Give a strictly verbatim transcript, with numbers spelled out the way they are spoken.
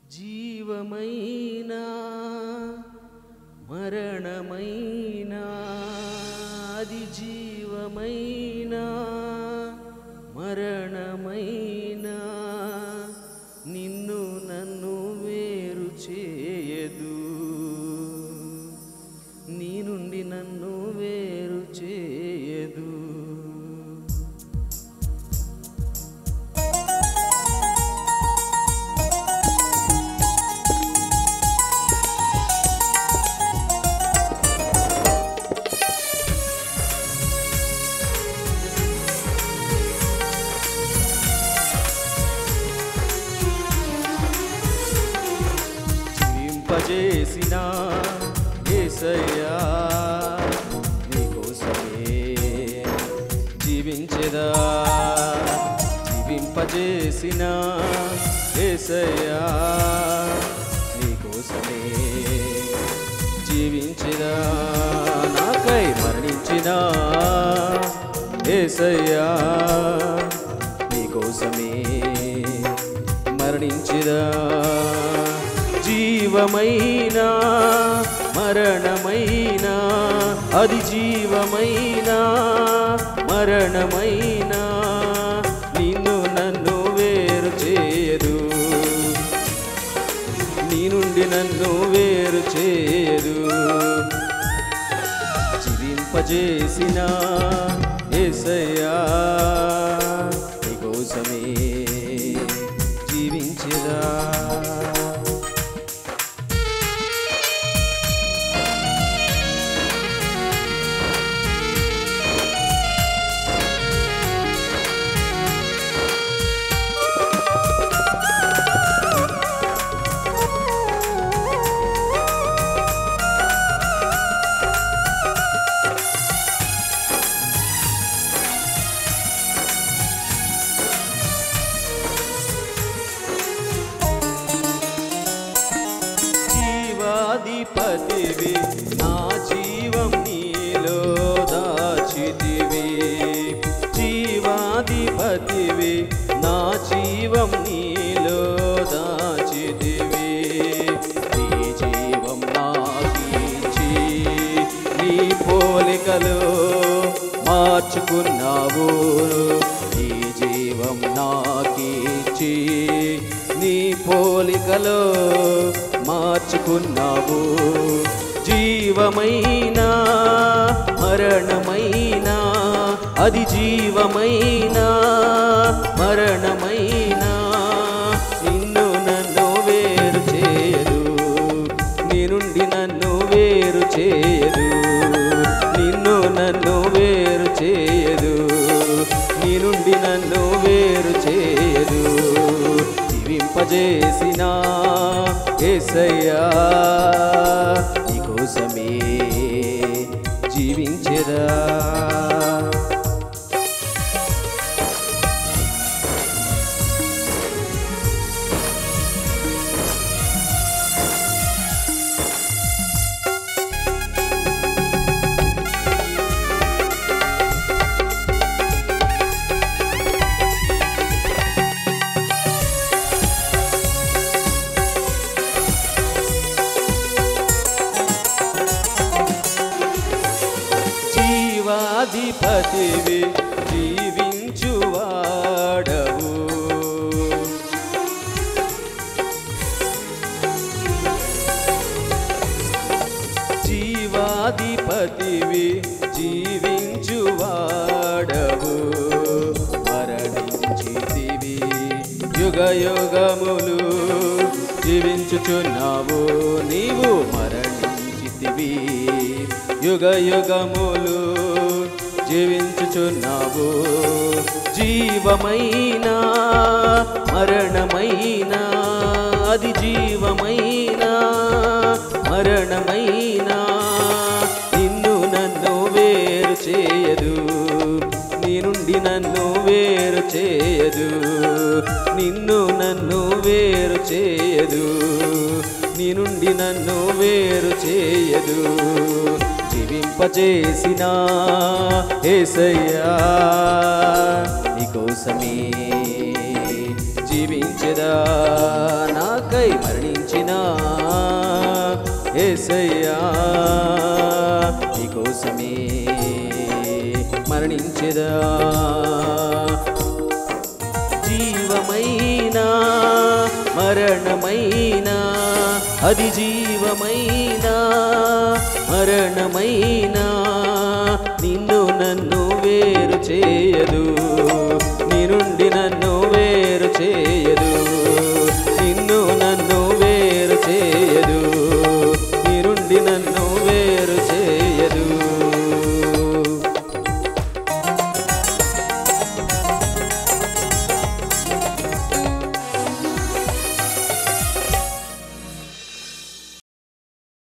జీవమైనా మరణమైనా అది జీవమైనా మరణమైనా నిన్ను నన్ను వేరు చేయదు, నీ నుండి నన్ను వేరు చేయదు. జీవింపజేసిన యేసయ్యా నీకోసమే జీవించెదా, జీవింపజేసిన యేసయ్యా నీకోసమే జీవించెదా, నాకై మరణించిన యేసయ్యా నీకోసమే మరణించెదా. జీవమైనా మరణమైనా అది జీవమైనా మరణమైనా నిన్ను నన్ను వేరు చేయదు, నీ నుండి నన్ను వేరు చేయదు. జీవింపజేసిన యేసయ్యా నీకోసమే జీవించెదా. జీవాధిపతివి నా జీవం నీలో దాచితివి, జీవాధిపతివి నా జీవం నీలో దాచితివి. నీ జీవం నాకిచ్చి నీ పోలికలో మార్చుకున్నావు, నీ జీవం నాకిచ్చి నీ పోలికలో మార్చుకున్నావు. జీవమైనా మరణమైనా అది జీవమైనా మరణమైనా నిన్ను నన్ను వేరు చేయదు, నీ నుండి నన్ను వేరు చేయదు, నిన్ను నన్ను వేరు చేయదు, నీ నుండి నన్ను వేరు చేయదు. జీవింపజేసిన యేసయ్యా నీకోసమే జీవించెదా. జీవాధిపతివి జీవించువాడవు, జీవాధిపతివి జీవించువాడవు. మరణించితివి యుగ యుగములు జీవించుచున్నావు, నీవు మరణించితివి యుగ యుగములు జీవించుచున్నావు. జీవమైనా మరణమైనా అది జీవమైనా మరణమైనా నిన్ను నన్ను వేరు చేయదు, నీ నుండి నన్ను వేరు చేయదు, నిన్ను నన్ను వేరు చేయదు, నీ నుండి నన్ను వేరు చేయదు. జీవింపజేసిన యేసయ్యా నీకోసమే జీవించెదా, నాకై మరణి కొలిచెదా జీవమైనా మరణమైనా అది జీవమైనా మరణమైనా నిన్ను నన్ను వేరు చేయదు నీ నుండి